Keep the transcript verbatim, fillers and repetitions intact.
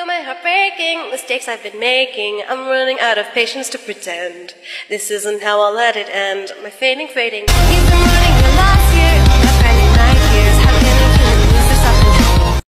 feel my heart breaking, mistakes I've been making. I'm running out of patience to pretend. This isn't how I'll let it end. My fading, fading. You've been running your life.